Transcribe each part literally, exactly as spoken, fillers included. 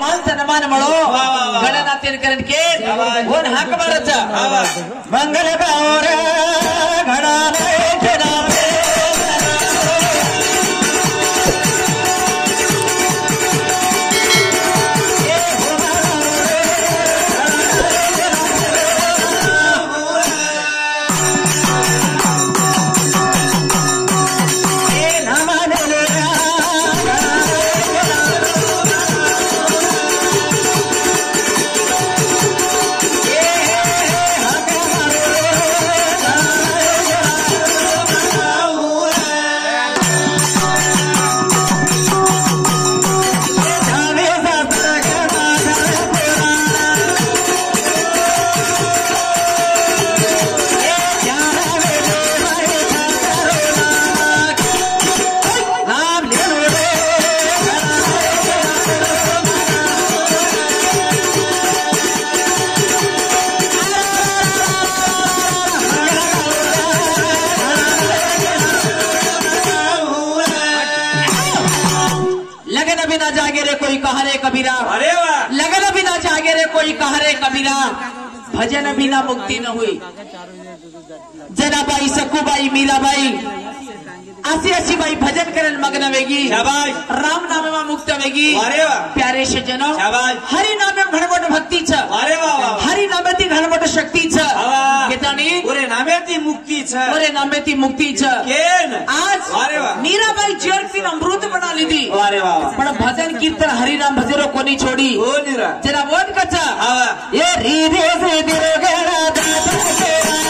मान सन्मान मळो गणनाथेन करण के कोण हाक मारायचा मंगल गौर घडाले जनाबे कबीरा अरे वाह लगन बिना जागे रे कोई कहा रे कबीरा भजन बिना मुक्ति न हुई जनाबाई सकूबाई मीराबाई असी असी बाई भजन करन मग्न वेगी राम नाम में मुक्त वेगी अरे वाह प्यारे सज्जनो हरि नाम में घनवट भक्ति छ अरे वाह हरि नाम में घनवट शक्ती छ केतानी ओरे नामे ती मुक्ती छ ओरे नामे ती मुक्ती छ केन आज अरे वाह मीराबाई जेल तीन अमृत बना लीधी अरे वाह पण भजन कीर्तन हरि नाम भजरो कोनी छोड़ी ओ निरा जरा बोल कचा ये रीधे से दिलगड़ा दादा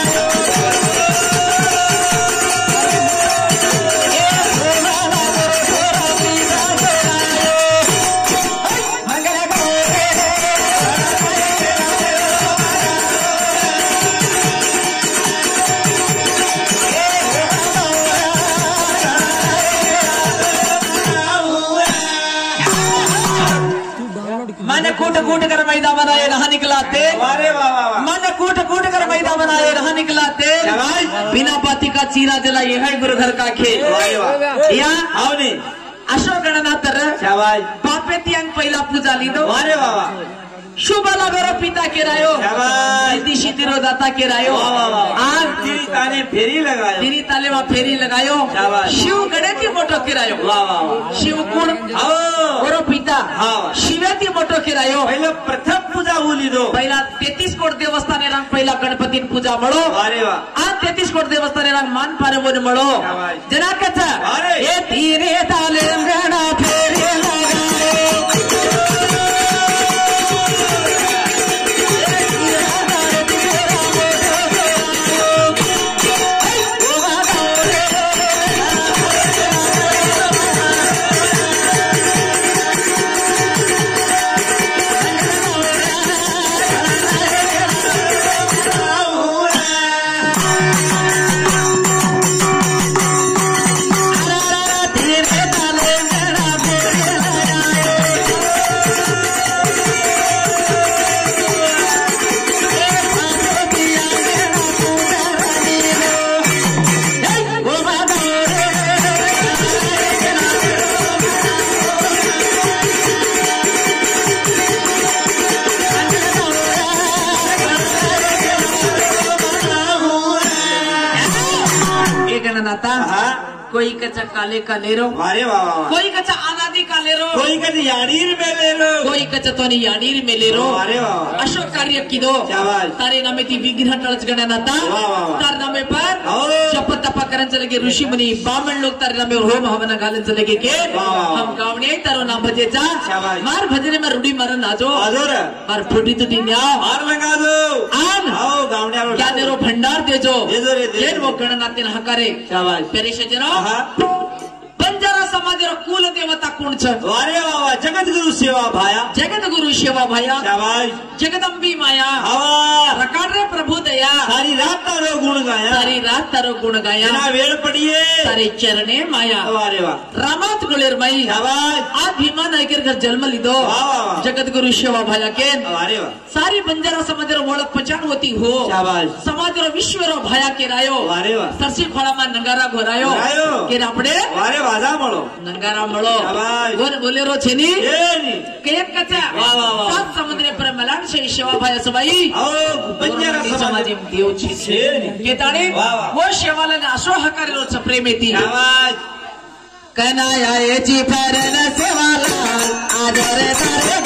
कूट कूट कर मैदा बनाए रहा निकलाते मन कूट कूट कर मैदा बनाए रहा निकलाते बिना पाती का चीरा दिला ये है गुरु घर का खेल या अशोक गणनाथ बापे ती अंग पहिला पूजा लीधो अरे बाबा शुभला गोरो पिता के रायो दिशी तिरो दाता के रायो आज तिरी ताले फेरी लगायो तिरी ताले मा फेरी लगायो शिव गणेती मोटो के रायो शिव कुण गोरो पिता शिवेती मोटो के रायो पहिला प्रथम पूजा हुली दो पहिला तेहतीस कोट देवस्थाने रंग पहिला गणपती पूजा मळो अरे वाह आज तेहतीस कोट देवस्थाने रंग मान पारवण मळो जना कथा ए तिरे ताले गणा फेरी लगायो कोई कच्चा काले का ले रो अरे वाह कोई कच्चा अनादि का ले रो कोई कच्चा याडीर में ले लो कोई कच्चा तोनी याडीर में ले रो अरे वाह अशोक कार्य की दो तारे नामे ती विग्रह टळच गणनाता तार नामे पर जप तप करन चले के ऋषि मुनी ब्राह्मण लोग तारे नामे होम हवन घालन चले के के हम गावणे तारो नाम भजे जा मार भजने में रूडी मरन आजो आजोर मार फुटी तुटी न्याव मार लगा दो आन आओ गावणे क्या नेरो भंडार देजो देजो रे देन वो गणनाते हकारे शाबाश पेरे सजनो बंजारा समाज कुल देवता कोण छ अरे बाबा जगत गुरु सेवा भाया जगत गुरु सेवा भाया शाबाश जगदंबी माया हवा रकाड रे प्रभु दया सारी रात तारो गुण गाया सारी रात तारो गुण गाया ना वेळ पडिये सारे चरणे माया अरे वाह रामात गुलेर माई शाबाश आज भीमा नायकर घर जन्म लीधो जगद्गुरु शिवा भाया के अरे वाह सारी बंजारा समाज ओळख पहचान होती हो समाज विश्व भाया के रायो अरे वाह सरसी खोड़ा में नंगारा घोरायो के आपड़े अरे वाजा मळो नंगारा मळो गोर बोलेरो छेनी के एक कचा सात समुद्र पर मलान से शिवा भाया सबाई ओ बंजारा समाज में देव छे के ताणे वो शिवाला ने असो हकारेलो प्रेम येती आवाज कनाया याची फरन सेवाला आदर तारे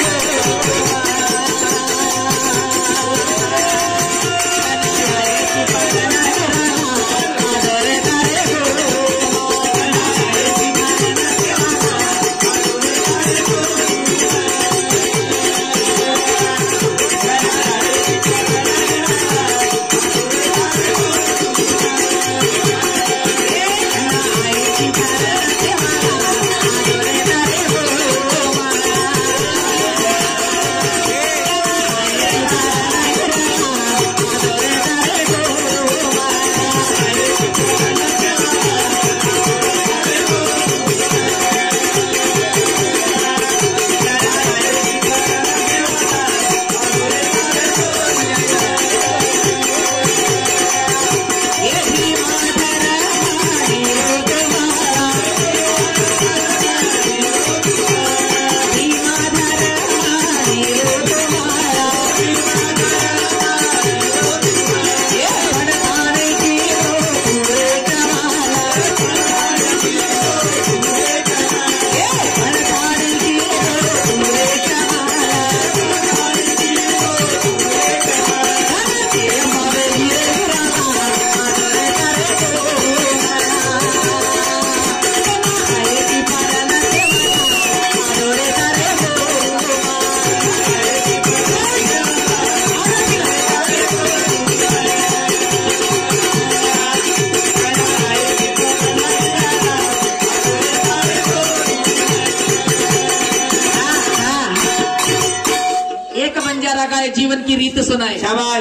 जीवन की रीत सुनाए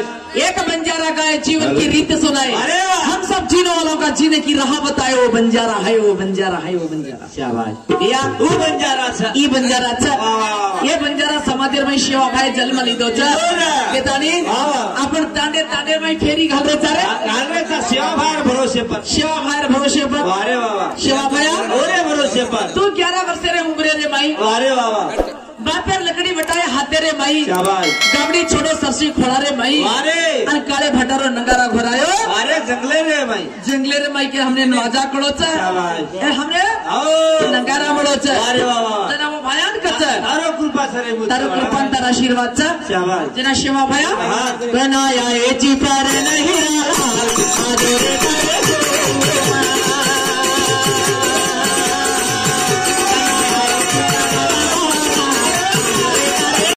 एक बंजारा का जीवन की रीत सुनाए हम सब जीने वालों का जीने की राह बताए वो बंजारा है वो बंजारा है वो बंजारा शाबाश या वो बंजारा अच्छा ई बंजारा अच्छा ये बंजारा समाधीर में शिवा भाई जन्म लीधो के तानी आपण तांडे तांडे में फेरी घालरे चारे घालरे शिवा भाई भरोसे पर शिवा भाई भरोसे पर अरे बाबा शिवा भाई ओरे भरोसे पर तू ग्यारह वर्ष रे उम्र रे माई अरे बाबा बापेर लकड़ी बटाए हाथे रे माई शाबाश गावड़ी छोड़ो सरसी खोड़ा रे माई अरे अन काले भटारो नंगारा घोरायो अरे जंगले रे माई जंगले रे माई के हमने नवाजा कड़ो च शाबाश ए हमने ओ नंगारा मड़ो च अरे बाबा जना वो भयान कच तारो कृपा सरे मुझ तारो कृपा तारा आशीर्वाद च शाबाश जना शिवा भया बनाया एची पर नहीं रहा आदर करे